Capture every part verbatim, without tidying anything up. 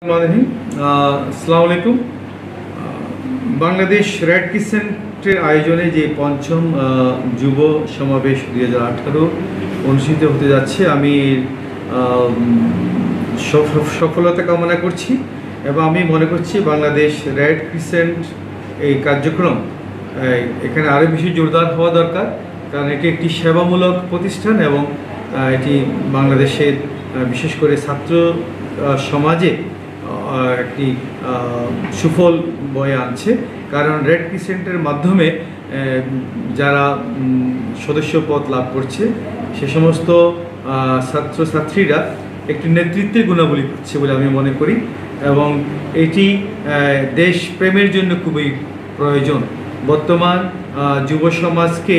আসসালামু আলাইকুম। বাংলাদেশ রেড ক্রিসেন্টের আয়োজনে যে পঞ্চম যুব সমাবেশ দুই হাজার আঠারো অনুষ্ঠিত হতে যাচ্ছে, আমি সফলতা কামনা করছি এবং আমি মনে করছি বাংলাদেশ রেড ক্রিসেন্ট এই কার্যক্রম এখানে আরও বেশি জোরদার হওয়া দরকার, কারণ এটি একটি সেবামূলক প্রতিষ্ঠান এবং এটি বাংলাদেশের বিশেষ করে ছাত্র সমাজে একটি সুফল বয়ে আনছে। কারণ রেড ক্রিসেন্টের মাধ্যমে যারা সদস্য পদ লাভ করছে সে সমস্ত ছাত্রছাত্রীরা একটি নেতৃত্বের গুণাবলী পাচ্ছে বলে আমি মনে করি এবং এটি দেশ প্রেমের জন্য খুবই প্রয়োজন। বর্তমান যুব সমাজকে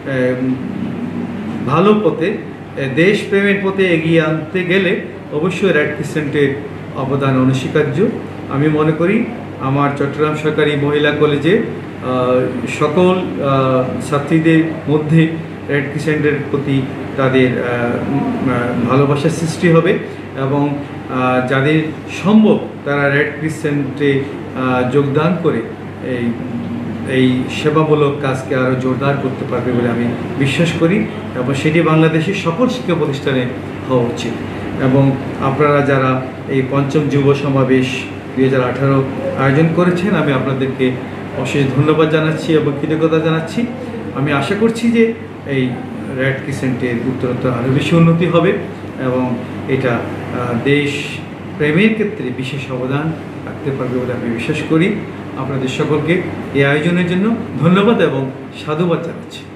ভালো পথে দেশ প্রেমের পথে এগিয়ে আনতে গেলে অবশ্যই রেড ক্রিসেন্টের অবদান অনস্বীকার্য। আমি মনে করি আমার চট্টগ্রাম সরকারি মহিলা কলেজে সকল ছাত্রীদের মধ্যে রেড ক্রিসেন্টের প্রতি তাদের ভালোবাসার সৃষ্টি হবে এবং যাদের সম্ভব তারা রেড ক্রিসেন্টে যোগদান করে এই এই সেবামূলক কাজকে আরও জোরদার করতে পারবে বলে আমি বিশ্বাস করি এবং সেটি বাংলাদেশের সকল শিক্ষা প্রতিষ্ঠানে হওয়া উচিত। এবং আপনারা যারা এই পঞ্চম যুব সমাবেশ দুই হাজার আঠারো আয়োজন করেছেন, আমি আপনাদেরকে অশেষ ধন্যবাদ জানাচ্ছি এবং কৃতজ্ঞতা জানাচ্ছি। আমি আশা করছি যে এই রেড ক্রিসেন্টের উত্তরোত্তর আরও বেশি উন্নতি হবে এবং এটা দেশ প্রেমের ক্ষেত্রে বিশেষ অবদান রাখতে পারবে বলে আমি বিশ্বাস করি। আপনাদের সকলকে এই আয়োজনের জন্য ধন্যবাদ এবং সাধুবাদ জানাচ্ছি।